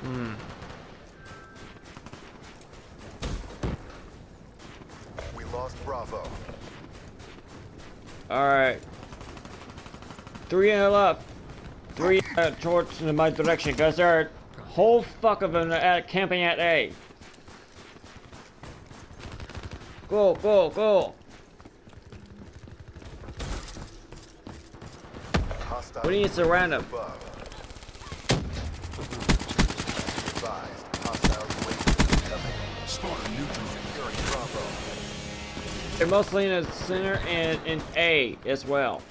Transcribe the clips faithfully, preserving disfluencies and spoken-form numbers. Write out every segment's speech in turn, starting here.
Hmm. We lost Bravo. Alright. Three in the left. Three uh, towards in my direction, because there are a whole fuck of them at camping at A. Go, go, go. Hostile What do you need to surround them? above. Advised. Hostile U A V incoming. Spotted neutral. Securing Bravo. They're mostly in the center and in A as well.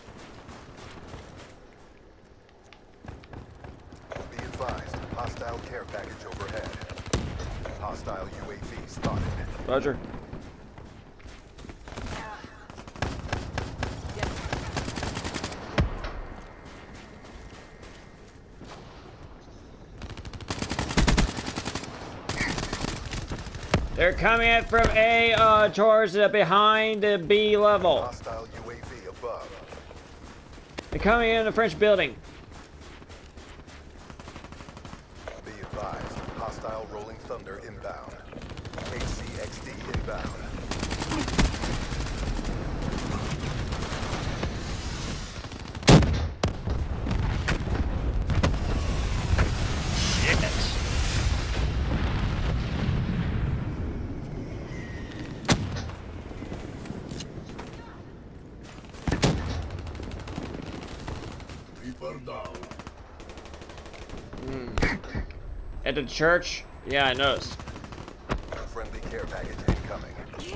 Be advised. Hostile care package overhead. Hostile U A V spotted. Roger. They're coming in from A uh, towards the behind the B level. Hostile U A V above. They're coming in the French building. Be advised. Hostile rolling thunder inbound. H C X D inbound. People down. At the church? Yeah, I noticed. Friendly care package incoming.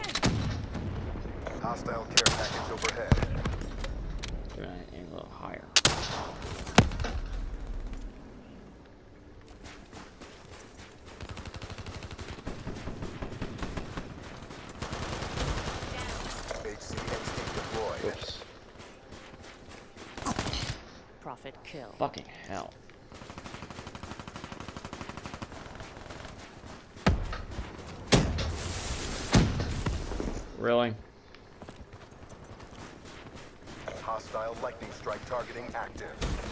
Hostile care package overhead. They're aim a little higher. H C X D deployed. Oops. Profit kill. Fucking hell. Really? Hostile lightning strike targeting active.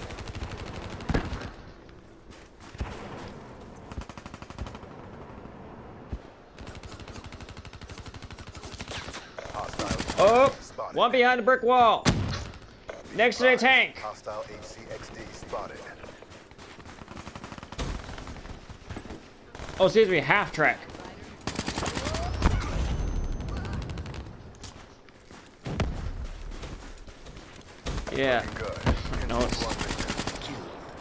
Hostile Oh! spotted. One behind the brick wall. Next to the tank. Hostile H C X D spotted. Oh, seems to be half track. Yeah. Good. No, it's- One mission.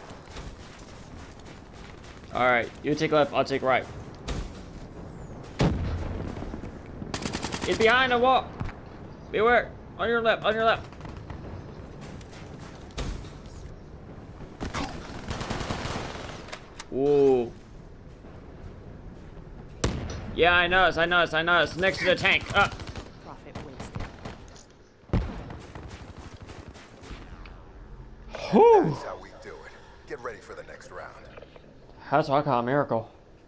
Alright, you take left, I'll take right. It's behind the wall. Beware. On your left, on your left. Whoa. Yeah, I noticed, I noticed, I noticed. Next to the tank. Ah. Profit wasted. Whew. That's how we do it. Get ready for the next round. That's what I call a miracle.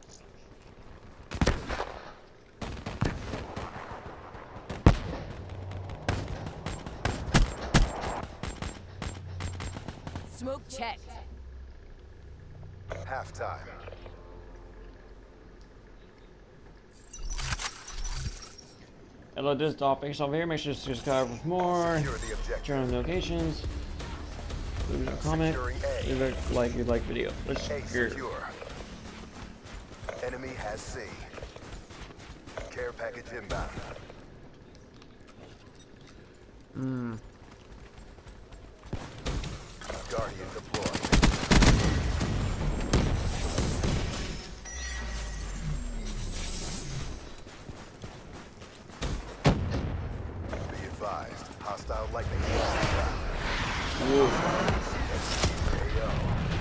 Smoke checked. Halftime. Hello, this is Dolphin over here. Make sure to subscribe for more. Secure the objective. Turn on notifications. Leave a comment. Securing A. Leave a like if you like video. Let's A secure. secure. Enemy has C. Care package inbound. Hmm. Guardian deployed. Be advised. Hostile lightning strike inbound. Whoa. A O.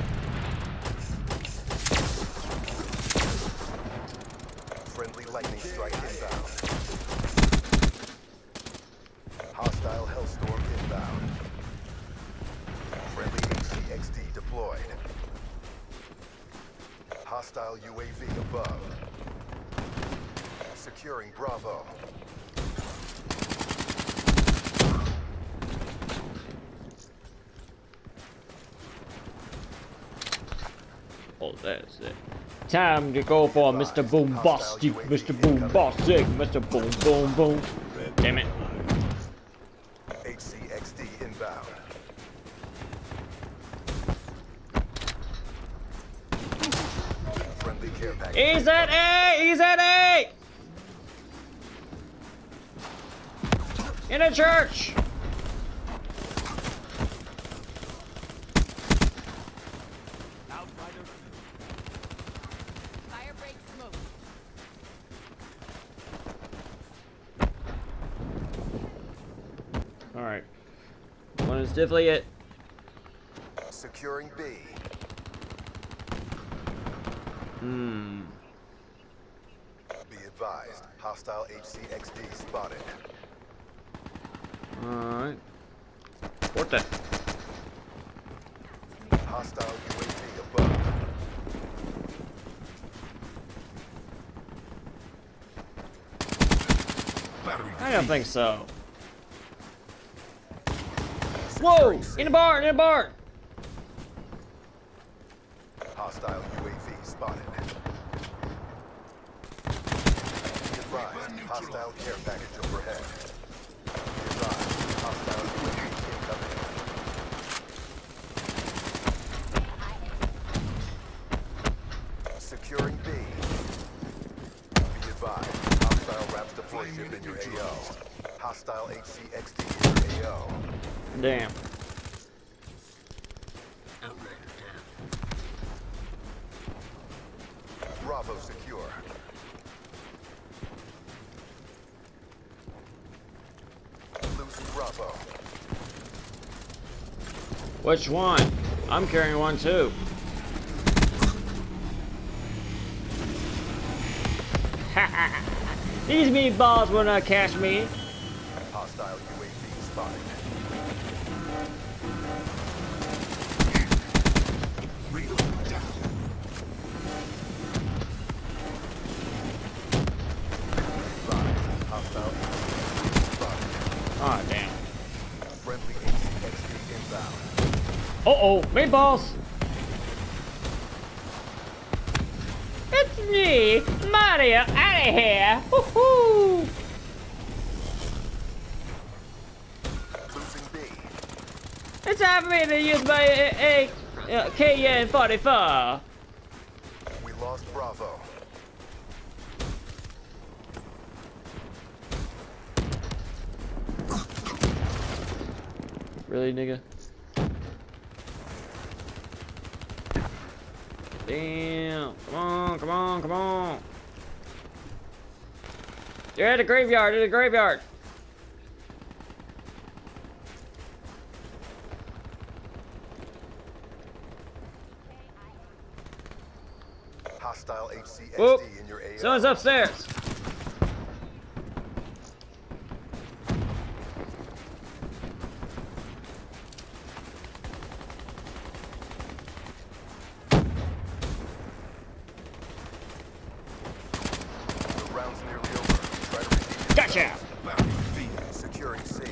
Friendly lightning strike inbound. Hostile hellstorm inbound. Friendly H C X D deployed. Hostile U A V above. Securing Bravo. Oh, that is it. time to go for Mister Boombastic, Mister Boombastic, Mister Boom Boom Boom. Damn it. H C X D inbound. Friendly care package. He's at A! He's at A! In a church! Fire break smoke. Alright. One is definitely it. Securing B. Hmm. Be advised. Hostile H C X D spotted. Alright. What the? Hostile U A V above. Battery I don't think so. Securing Whoa! C. In a barn! In a barn! Hostile U A V spotted. Be advised. Hostile care package overhead. Be advised. Hostile U A V incoming. Securing B. Be advised. Hostile Raps deploy ship in your A O. Hostile H C X D in your A O. Damn. Bravo secure. Losing Bravo. Which one? I'm carrying one too. These meatballs will not catch me. Hostile U A V spotted. reload down. Advised. Hostile U A V spotted. Ah, damn. Friendly H C X D inbound. Uh-oh, meatballs! It's me, Mario, out of here! Woohoo! Losing B. It's time for me to use my A K N forty-four. We lost Bravo. Really, nigga? Damn! Come on! Come on! Come on! You're at the graveyard! At the graveyard! Hostile H C X D Whoop! in your A O. Someone's upstairs! The round's nearly over. Try to redeem your Gotcha! kills. Battery defeated. Securing C.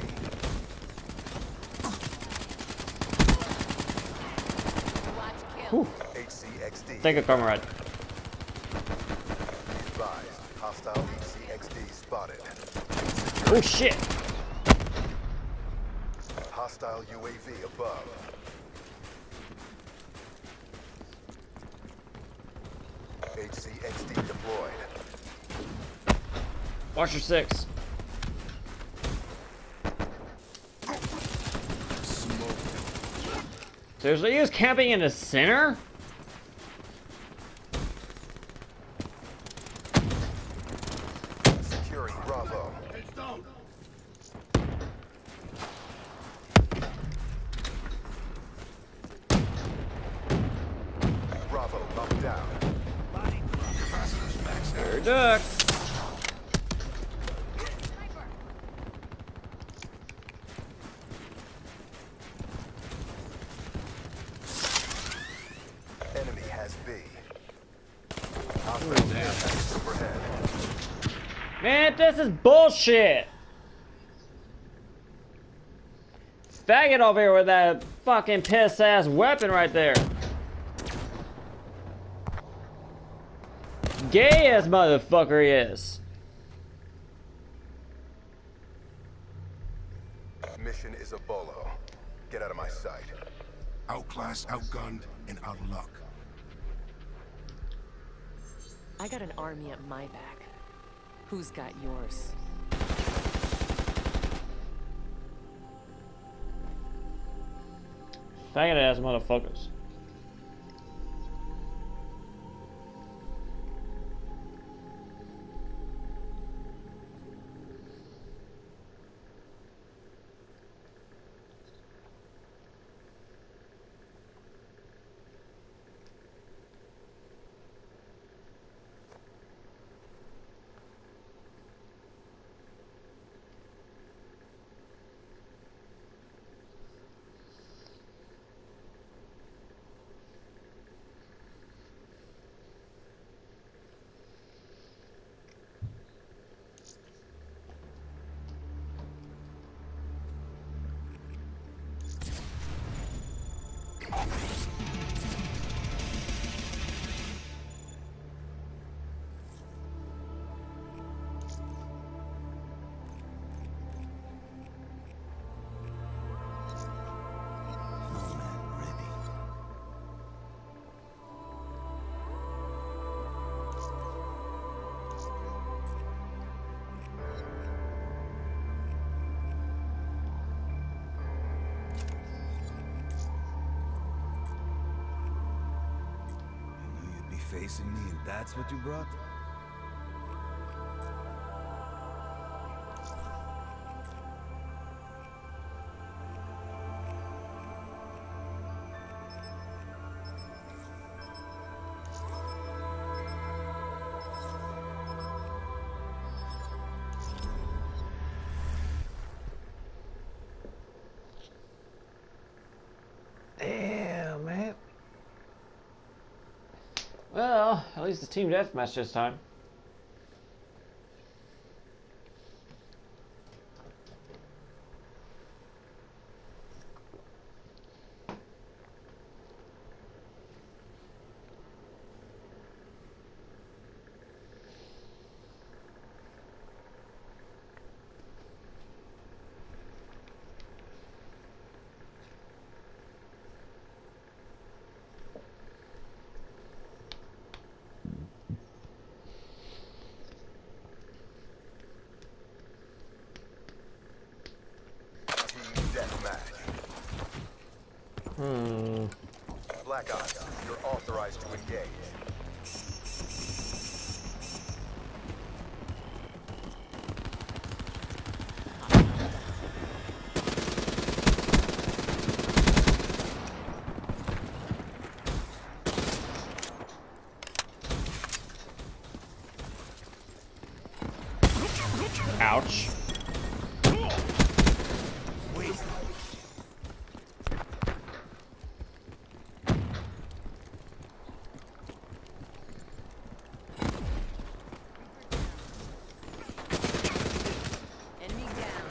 Watch kill. H C X D. Thank you, comrade. Be advised. Hostile H C X D spotted. Oh shit! Hostile U A V above. H C X D deployed. Watch your six. Smoke. Seriously, he was camping in the center? Securing Bravo. It's down. Bravo knocked down. Capacitors maxed out. Third duck. Enemy has B. Hostile care package overhead. Man, this is bullshit! Faggot over here with that fucking piss ass weapon right there. gay ass motherfucker he is. Mission is a bolo. Get out of my sight. Outclassed, outgunned, and out of luck. I got an army at my back. Who's got yours? Faggot ass motherfuckers. Facing me, and that's what you brought? Damn, man. Well, at least it's team deathmatch this time. Hmm. Black Ops, you're authorized to engage. Ouch. Enemy down.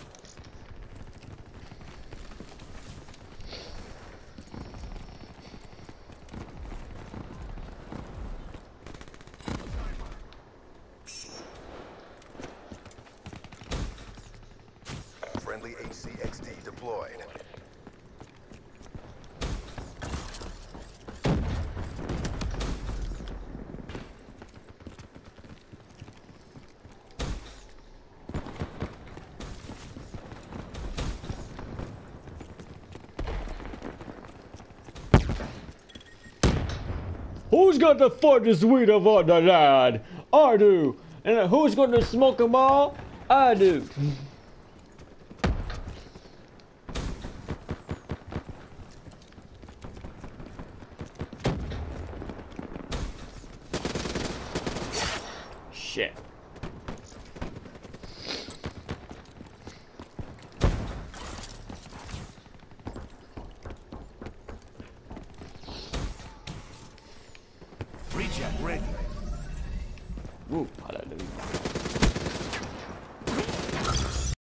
Friendly H C X D deployed. Who's got the farthest weed of all the land? I do. And who's gonna smoke them all? I do. Shit.